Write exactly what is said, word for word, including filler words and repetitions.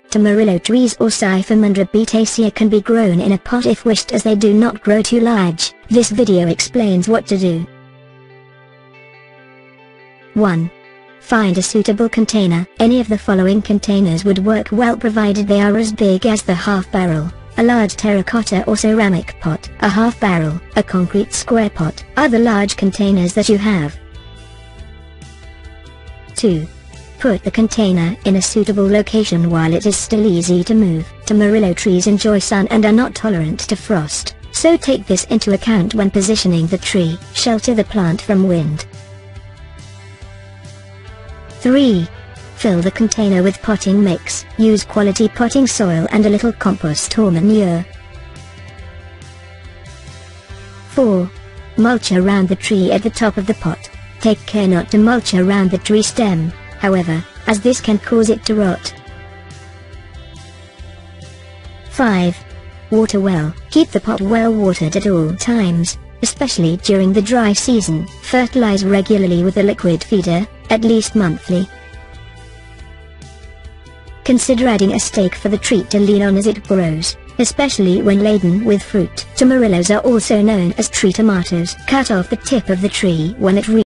Tamarillo trees or Cyphimundra can be grown in a pot if wished, as they do not grow too large. This video explains what to do. one. Find a suitable container. Any of the following containers would work well provided they are as big as the half barrel: a large terracotta or ceramic pot, a half barrel, a concrete square pot, other large containers that you have. two. Put the container in a suitable location while it is still easy to move. Tamarillo trees enjoy sun and are not tolerant to frost, so take this into account when positioning the tree. Shelter the plant from wind. three. Fill the container with potting mix. Use quality potting soil and a little compost or manure. four. Mulch around the tree at the top of the pot. Take care not to mulch around the tree stem, however, as this can cause it to rot. five. Water well. Keep the pot well watered at all times, especially during the dry season. Fertilize regularly with a liquid feeder, at least monthly. Consider adding a stake for the tree to lean on as it grows, especially when laden with fruit. Tamarillos are also known as tree tomatoes. Cut off the tip of the tree when it reaches